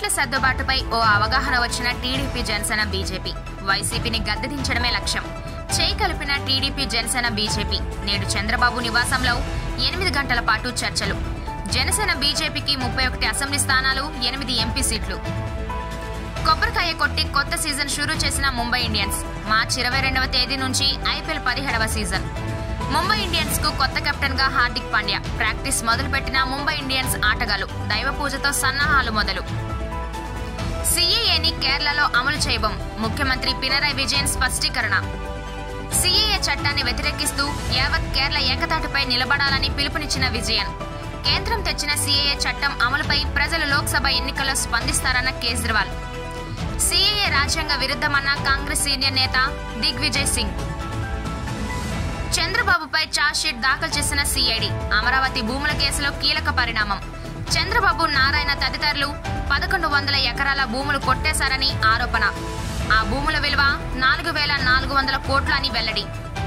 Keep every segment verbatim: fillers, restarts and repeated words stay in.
సీట్ల సర్దుబాటుపై ఓ అవగాహన వచ్చిన టీడీపీ జనసేన బీజేపీ వైసీపీని గద్దెదించడమే లక్ష్యం. చేయి కలిపిన టీడీపీ జనసేన బీజేపీ నేడు చంద్రబాబు నివాసంలో ఎనిమిది గంటల పాటు చర్చలు. జనసేన బీజేపీకి ముప్పై ఒకటి అసెంబ్లీ స్థానాలు, ఎనిమిది ఎంపీ సీట్లు. కొబ్బరికాయ కొట్టి కొత్త సీజన్ షురూ చేసిన ముంబై ఇండియన్స్. మార్చి ఇరవై రెండవ తేదీ నుంచి ఐపీఎల్ పదిహేడవ సీజన్. ముంబై ఇండియన్స్ కు కొత్త కెప్టెన్ గా హార్దిక్ పాండ్యా. ప్రాక్టీస్ మొదలుపెట్టిన ముంబై ఇండియన్స్ ఆటగాళ్లు. దైవ పూజతో సన్నాహాలు మొదలు. సీఏఏని కేరళలో అమలు చేయబోం. ముఖ్యమంత్రి పినరయ్ విజయన్ స్పష్టీకరణ. సీఏఏ చట్టాన్ని వ్యతిరేకిస్తూ యావత్ కేరళ ఏకతాటిపై నిలబడాలని పిలుపునిచ్చిన విజయన్. కేంద్రం తెచ్చిన సీఏఏ చట్టం అమలుపై ప్రజలు లోక్సభ ఎన్నికల్లో స్పందిస్తారన్న కేజ్రీవాల్. సీఏఏ రాజ్యాంగ విరుద్ధమన్న కాంగ్రెస్ సీనియర్ నేత దిగ్విజయ్ సింగ్. చంద్రబాబుపై ఛార్జ్షీట్ దాఖలు చేసిన సీఐడీ. అమరావతి భూముల కేసులో కీలక పరిణామం. చంద్రబాబు, నారాయణ తదితరులు పదకొండు వందల ఎకరాల భూములు కొట్టేశారని ఆరోపణ. ఆ భూముల విలువ నాలుగు వేల నాలుగు వందల కోట్లు అని వెల్లడి.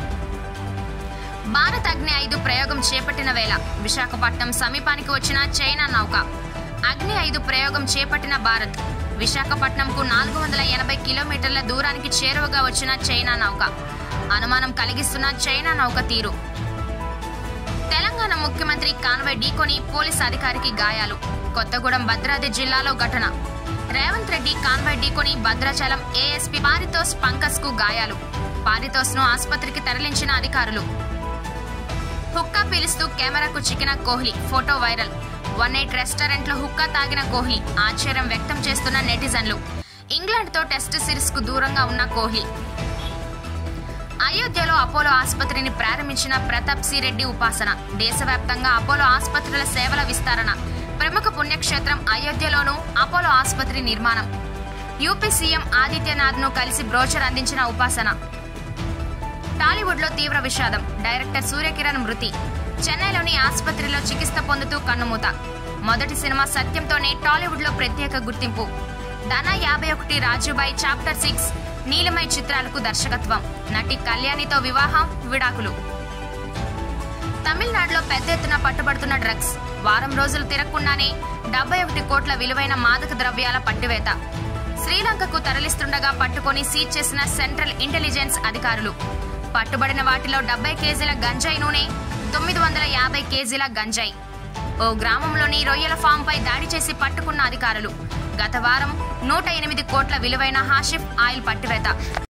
భారత్ అగ్ని ఐదు ప్రయోగం చేపట్టిన వేళ విశాఖపట్నం సమీపానికి వచ్చిన చైనా నౌక. అగ్ని ఐదు ప్రయోగం చేపట్టిన భారత్ విశాఖపట్నంకు నాలుగు వందల ఎనభై కిలోమీటర్ల దూరానికి చేరువగా వచ్చిన చైనా నౌక. అనుమానం కలిగిస్తున్న చైనా నౌక తీరు. తెలంగాణ ముఖ్యమంత్రి కాన్వాయ్ ఢీకొని పోలీసు అధికారికి గాయాలు. కొత్తగూడెం భద్రాద్రి జిల్లాలో ఘటన. రేవంత్ రెడ్డి కాన్వాయ్ ఢీకొని భద్రాచలం ఏఎస్పీ పారితోస్ పంకజ్ కు గాయాలు. పారితోస్ ను ఆసుపత్రికి తరలించిన అధికారులు. హుక్కా పీలుస్తూ కెమెరాకు చిక్కిన Kohli. Photo viral. One eight restaurant లో హుక్కా తాగిన కోహ్లీ. ఆశ్చర్యం వ్యక్తం చేస్తున్న నెటిజన్లు. ఇంగ్లాండ్ తో టెస్ట్ సిరీస్ కు దూరంగా ఉన్న కోహ్లీ. అయోధ్యలో అపోలో ఆసుపత్రిని ప్రారంభించిన ప్రతాప్ సి రెడ్డి ఉపాసన. దేశవ్యాప్తంగా అపోలో ఆసుపత్రుల సేవల విస్తరణ. ప్రముఖ పుణ్యక్షేత్రం అయోధ్యలోనూ అపోలో ఆసుపత్రి నిర్మాణం. యూపీ సీఎం ఆదిత్యనాథ్ ను కలిసి బ్రోచర్ అందించిన ఉపాసన. టాలీవుడ్ లో తీవ్ర విషాదం. డైరెక్టర్ సూర్యకిరణ్ మృతి. చెన్నైలోని ఆసుపత్రిలో చికిత్స పొందుతూ కన్నుమూత. మొదటి సినిమా సత్యంతోనే టాలీవుడ్ లో ప్రత్యేక గుర్తింపు. ధన యాభై ఒకటి, రాజుబాయ్, చాప్టర్ సిక్స్, నీలిమై చిత్రాలకు దర్శకత్వం. నటి కళ్యాణితో వివాహం, విడాకులు. తమిళనాడులో పెద్ద ఎత్తున పట్టుబడుతున్న డ్రగ్స్. వారం రోజులు తిరగకుండానే డెబ్బై ఒకటి కోట్ల విలువైన మాదక ద్రవ్యాల పట్టివేత. శ్రీలంకకు తరలిస్తుండగా పట్టుకొని సీజ్ చేసిన సెంట్రల్ ఇంటెలిజెన్స్ అధికారులు. పట్టుబడిన వాటిలో డెబ్బై కేజీల గంజాయి నూనె, తొమ్మిది వందల యాభై కేజీల గంజాయి. ఓ గ్రామంలోని రొయ్యల ఫామ్ పై దాడి చేసి పట్టుకున్న అధికారులు. గత వారం నూట ఎనిమిది కోట్ల విలువైన హాషిఫ్ ఆయిల్ పట్టివేత.